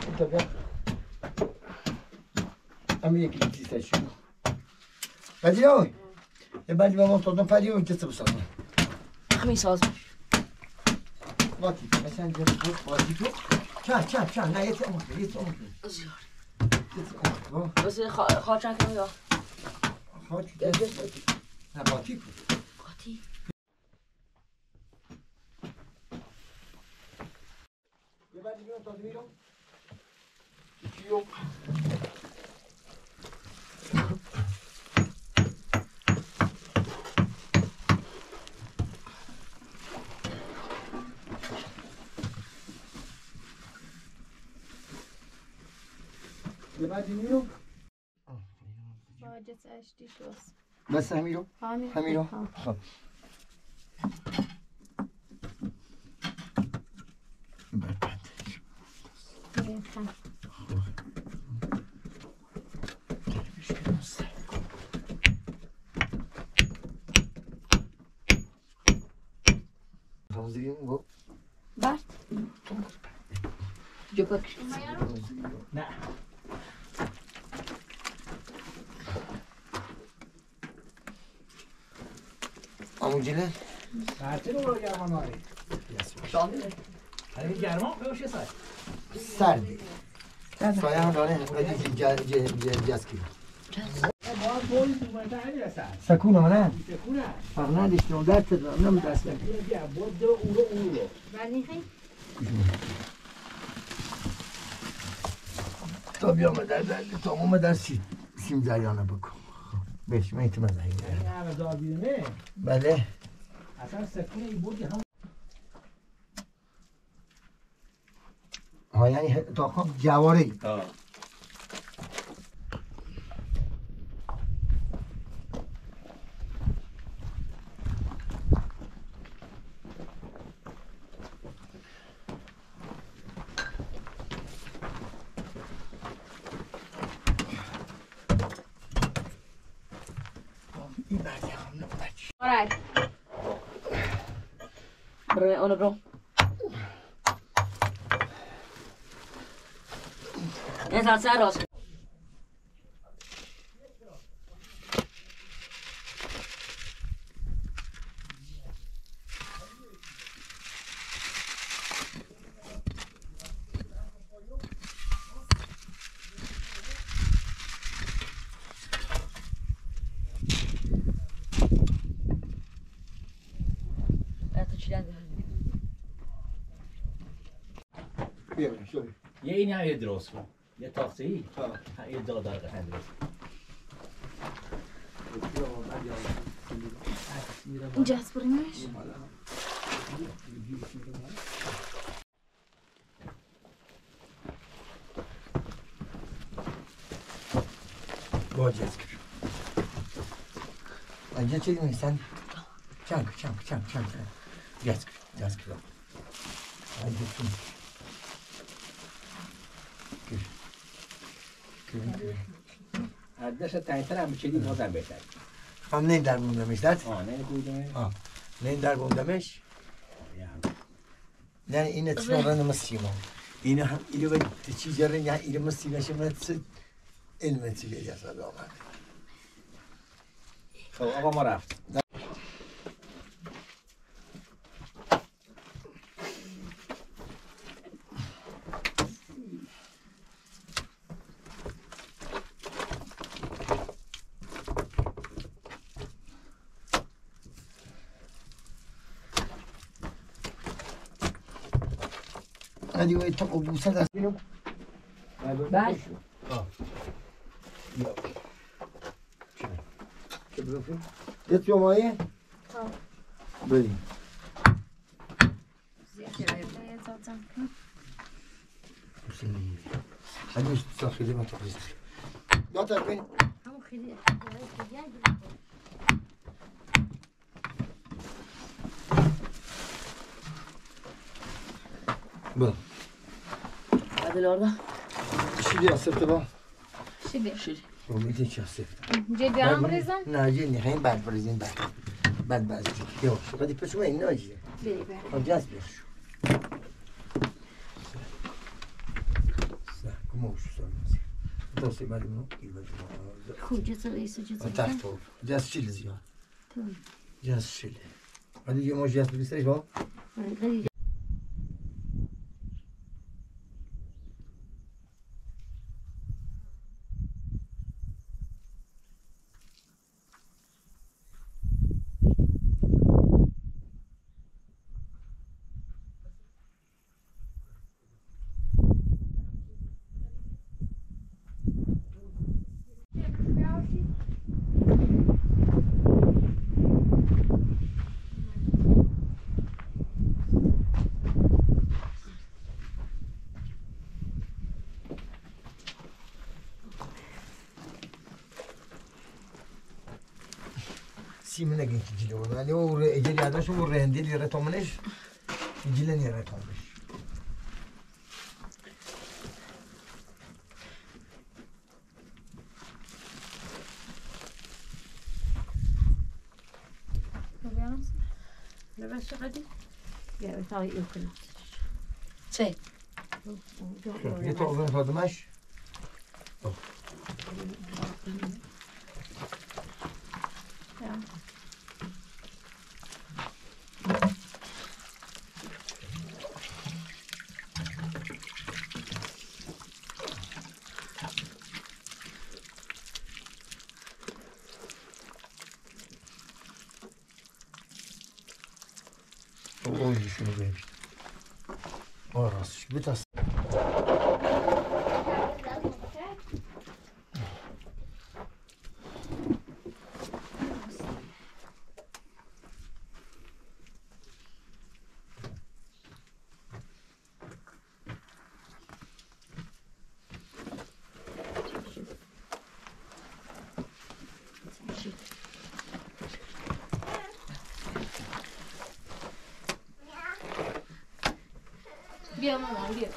تا بیا هم یکی دیسته شو بدی آوی یه بدی با ما تادم پری و کسی بسازم همین ساز باتی مثلا جا باتی تو چند نه یه تی امون زیاد بس خواه چند کنم یا خواهد نه باتی کن باتی یه بعدی بیان تازه میرم چیو یه بعدی میرم Jetzt erst die Schluss. بس همیرو همیرو خب Bart? Jopak. نه آموجیله ساعتی رو برو گرمان آری شامله همین گرمان بوشه ساعت سردی سایه هم داره ولی جز کی باید بولی دومنده همی رسد سکون آره سکونه فقط نداشتم درد دارم نم دست نگیر بود اورو ولی خیلی تا بیام در تمام در سیم جریانه بکن بهش میتونم زنگ این همه دار بیرونه بله اصلا سکونه این بودی هم ها یعنی تا خواب جواری این بردی هم نمونچ Alright. Bro, bro. Esa ceros. بیا شوی یه این هم یه درست کن یه تاخته ای یه دادار قهند درست اینجاست برنش باجت کرد اینجا چی میستن چنگ گز کرد اینجا چی هردش تایتر هم بچیدی بازم بهتر هم نیم در بوندمش درد نه بودمه نیم در بوندمش yani ina tsoron masima ina ham ina ba tijarin ya ina masima shi ma tsi ilmati ya salama خب آقا ما رفت هذه وين تبغى بوسة شنو؟ بعد جت يوم ايه؟ بلي هذه مش تصخي ما تخرج لا تربين بله بعد الأرض شيلي أسرت بقى شدی وميتي شو أسرت جدی هم بریزم نه جدی خیلی بعد برزین بعد یو شو قدی پشو این ناجی بری بری خب جاز بیش موش سالمسی دوستی مالی منو این بدیم خوب جت رئیس جت تحت طور جاس شیل زیاد تمام جاس شیل ولی یه موش جاس بلیستش با غریب سیمه نگین که جلو بود ولی او اگه یادش او رندی لیره تومنش جلو نیره تومنش لباس قدي يا بتاعي يمكن سي یه تومن خدمش اوه شنو بيبي راسش بتاس بیا مامان بیا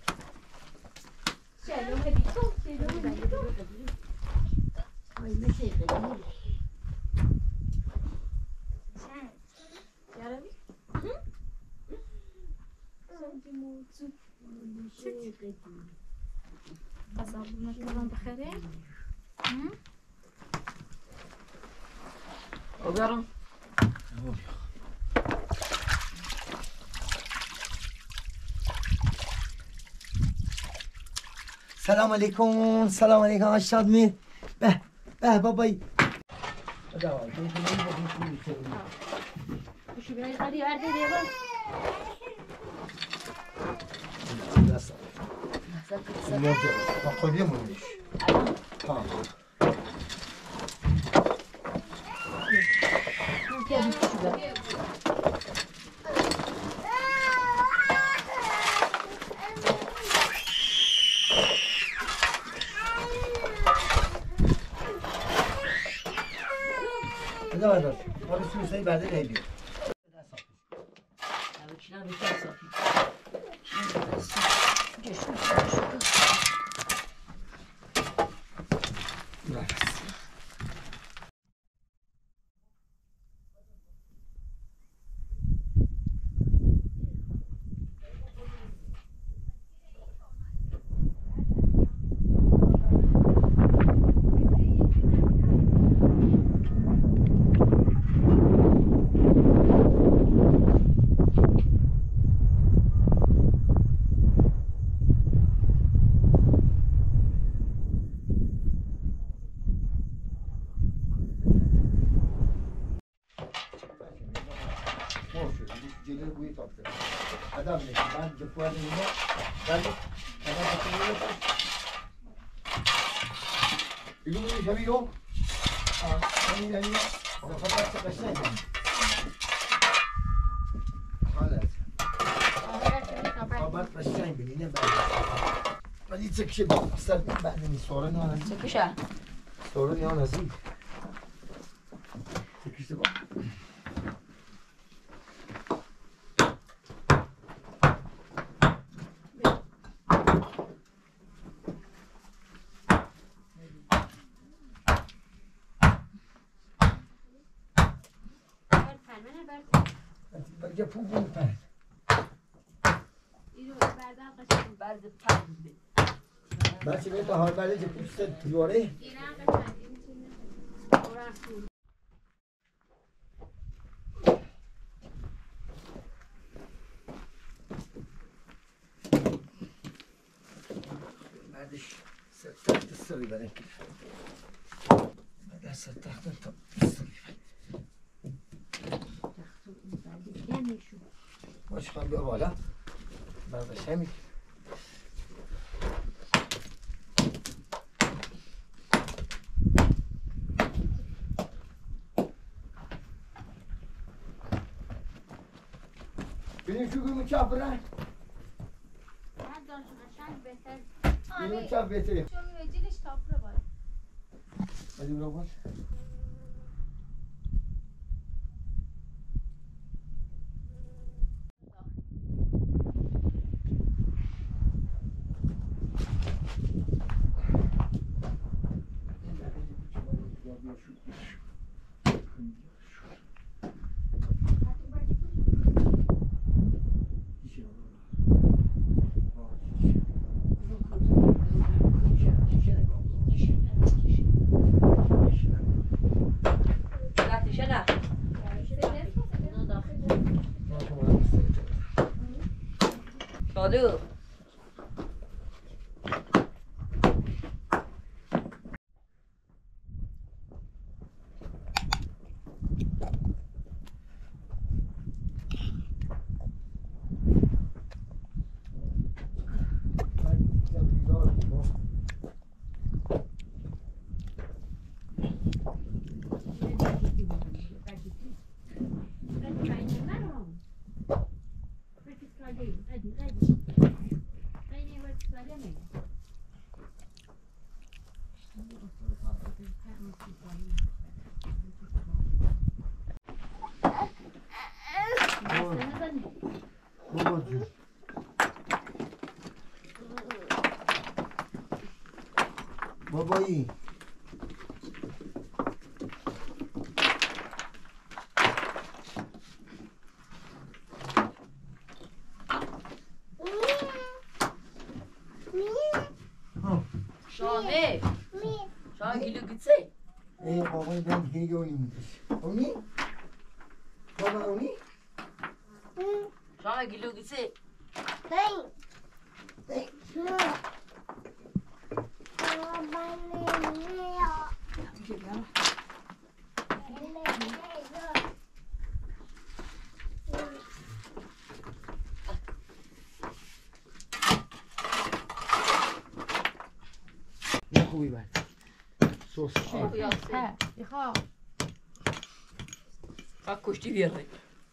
شلو بدی تو شلو بدی هاي ماشي غريب یارمی قصابنا كلهم بخير وقرن سلام علیکم سلام علیکم اشاد می به به بابای وشو بيني قدي أردي ديبل خودی مونیش ها لا لا ولی سوسه بعد نهیدی شلون بتصفي جلوی بوی تاکتر آدم نشید من جفوار نمیده ولی آدم بکنید بگو بگو شبیرو همین همین زفاقت قشنگ خالص خابت قشنگ بینه بعد ولی تکشه بستر بعد این سورن یا نزید تكشا سورن یا نزید تکشه با برجه پول بودن اینو بردم قشنگ بعد الطعم بچه به تا حال بله که پوست دواره بعدش تحت سری برن بعد تحت تا سری باش خواهم بیا بالا بعدش همین بینیم شو گویمون چپ برن بینیم چپ بهتره بدیم رو باش Salut. بابایی Şahane. Şahane gülü gitse. بابایی ben هیگه اونی میدش اونی؟ بابا اونی؟ Şahane gülü gitse. نه خوبی بر سوس Bak koştu bir yere.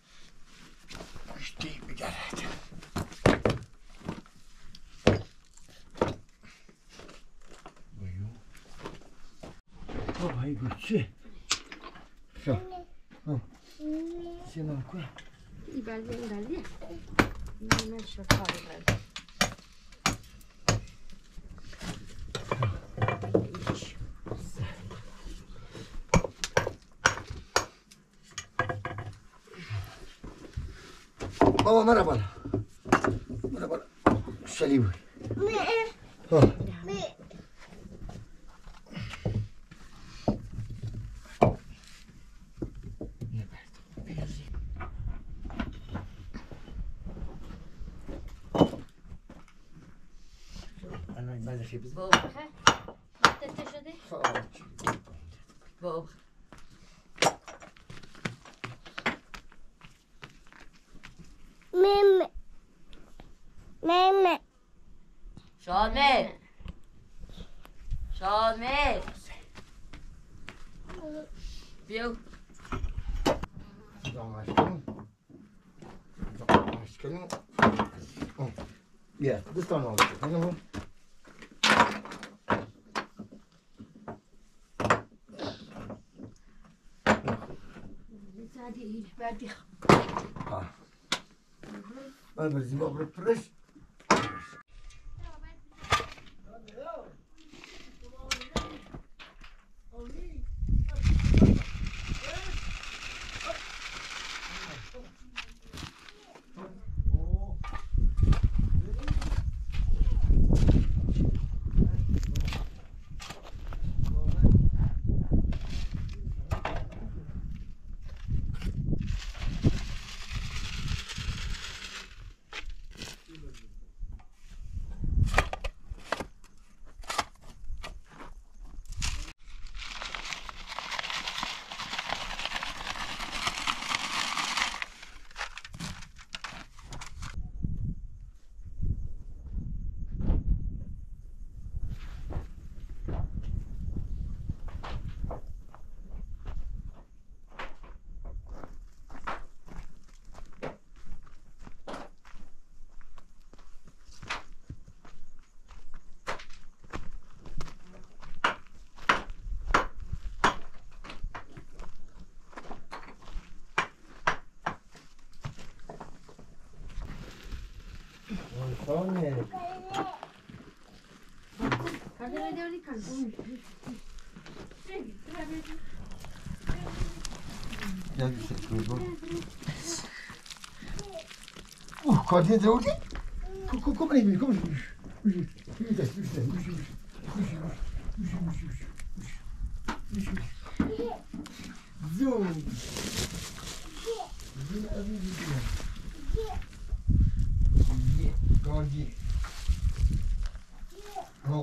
کشتی بگرد بابایی گوچه شو چه نکن Ben şoförü verdim. بابا مرحبا مرحبا شلیو ها الان بعد شي بس Baba. تشدي Baba. Şahane. Şahane. Biyo. بیا دوستان آقا اینو من بزیم آبر پرش Gel bir ses koy bak. Kardiyat oldu. Kom even, kom eens. Zo. Kardiyat. Oh.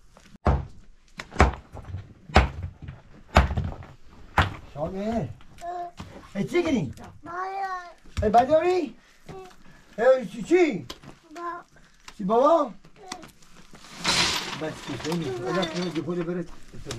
Şami. Çekilin. Badori. Çiçi. Si baba. Bak çiçeğini. Ona koyun ki böyle böyle.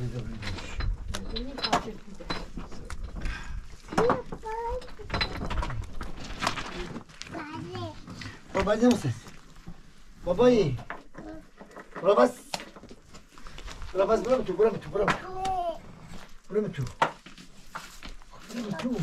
Baba ne mısın? Babayı. Burabas. Burabas bura mı tu? Bura mı tu? Bura mı tu? Bura mı tu? Bura mı tu?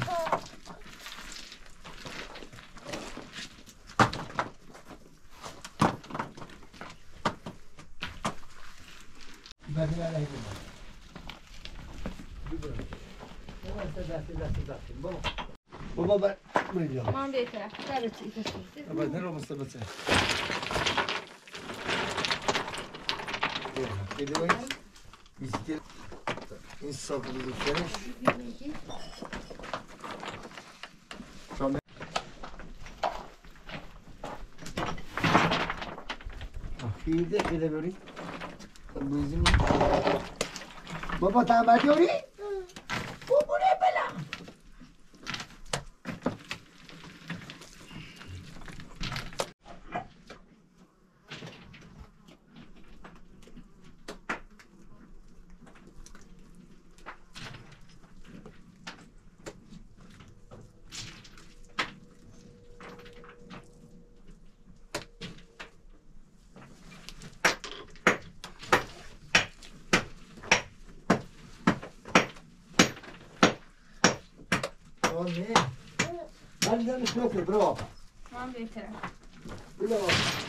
Baba ben buraya gidiyorum. Tamam bir taraf. Evet, Baba ne olmazsa basın. Gel bakayım. Bisiklet. İnsaflı bir şey. Tamam. Şimdi şöyle böyle. Bu bizim. Baba tamam hadi oraya. Bu ne bela? Ne? Ben de üstüne koy, bravo. Tamam bir taraf. Bravo.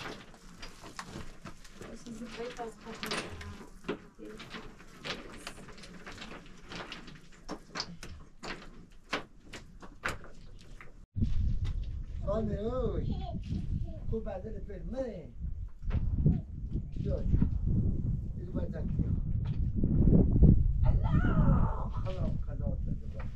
Anne oy. Bu bende de permane. Yok. Bir bardak. Allah! Allah kadar oldu bak.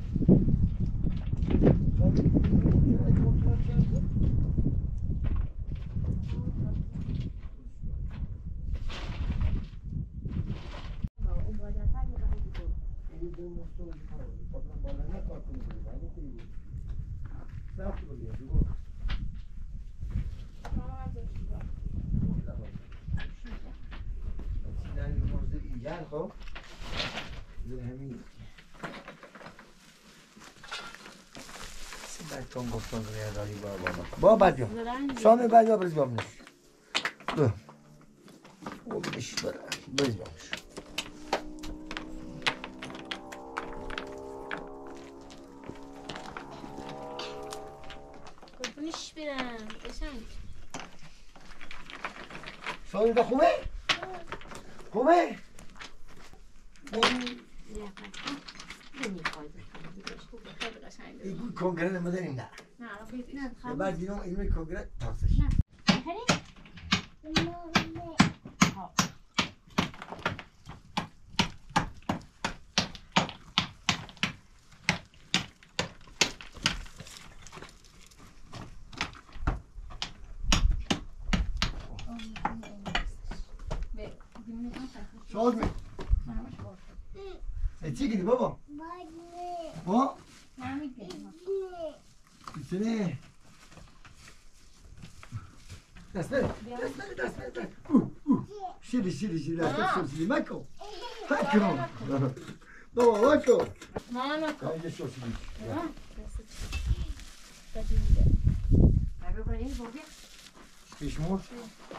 Baba diyor. Sonra ben yaparız babamız. Dur. O bir iş var. Biz babamız. Kurtuluş bir an. Geçen. Sonra da kume. Kume. Bu kongre ne medeni ne? Ya ben diyorum ilmi kongre tartış. Söz mü? Çekil baba. O? Seni. Dasmer. Şili. Dasmer şili. Mako. Mako. No, Mako. Mama. Haydi şu şili. Pişmur.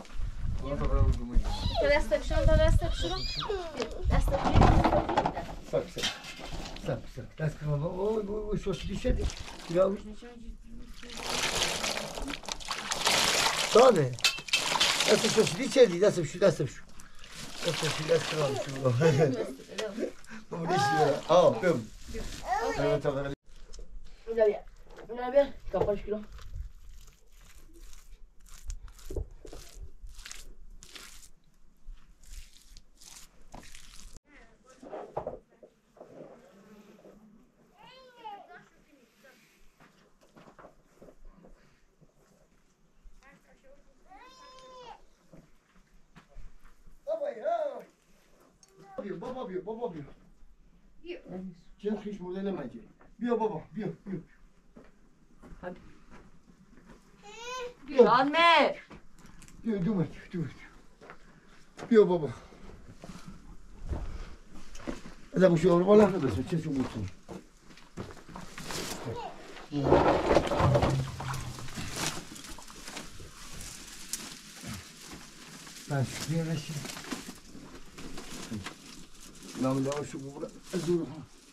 Desta bir şunu, desta bir şunu. Desta bir şunu. Sap. Das kann man. Oh, bu şu şili. Ya. Tabii. Nasıl şu şili içerdi. Nasıl şu. Kafası yastıran şu. Bu ne işi? Aa, bum. Evet, evet. Una bir kapaş kilo. Baba bir. Sen hiç modelemedi. Bir baba, bir. Anne. Dur. Bir baba. Hadi bu şey olur valla da sen çeşit bulsun. Ben şu yerleşim. Lan da şu bu dur.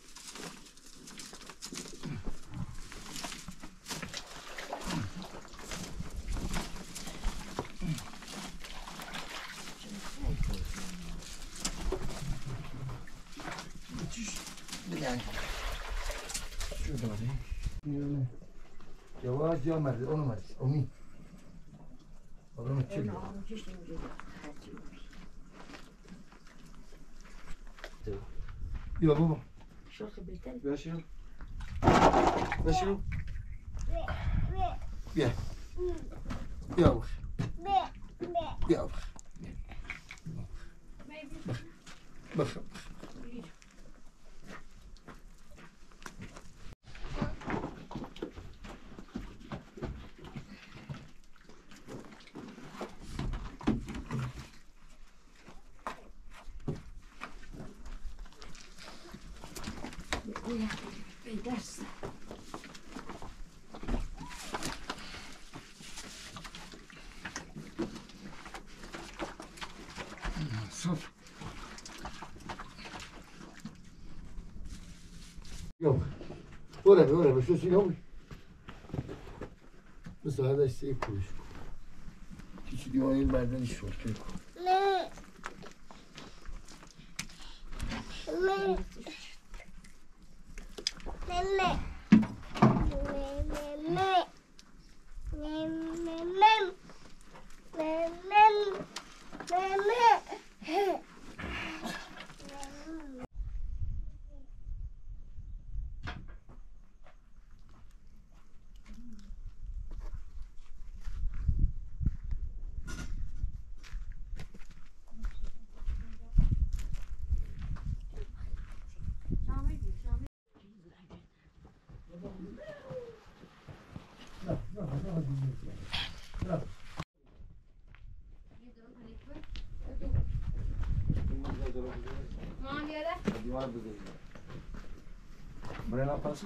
Yani şurada var. Yavaş yavaş onu var. Onu. Onu çek. Yok baba. Ver şunu. Bir. Yavaş. Yavaş. Bak. Ders. Saf. Yok. Oraya. Şurası yok. Bu sırada işte koyuş. Hiç diyor ellerden iş var. Buraya ne yaparsın?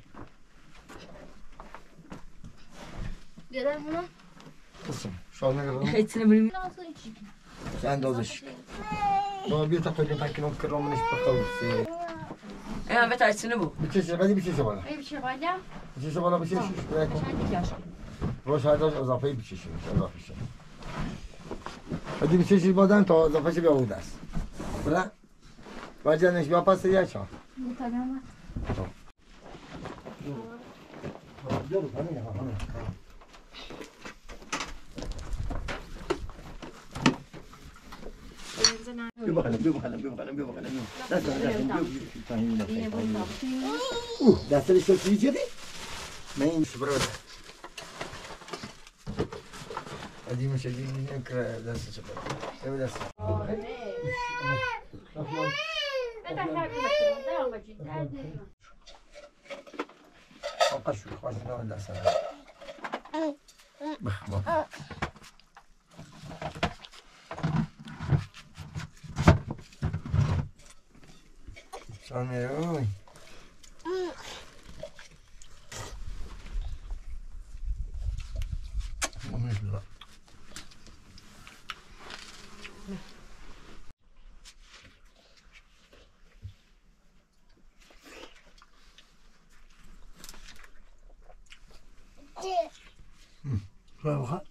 Gelen bunu. Kızım, şu an ne kadar? Etsene benim. Nasıl içeyim? Sen de o zaş. Bana bir takı takım kırmızı iş bakalım. Evet etsene bu. Bir şey bana bir şey bana. Bir şey var. Bir şey bana bir şey şu. Bırak. Sen yaş. Roşayda azafayı bir şey şu. Azaf bir şey. Hadi bir şey badan to azafı bir oldas. Bırak. Bacanış yaparsa yaşa. Bir tane var. Dur, hani ya, hani. Bir bakalım. Nasıl? Nasıl işte yiyeceğiz? Ben şu burada. Hadi mi şey diyeyim ki nasıl çıkar? Evet nasıl? Ben de bir devam edeceğim. Bak şu başına da sana. Bak. Sana oy. Bismillah. Bravo.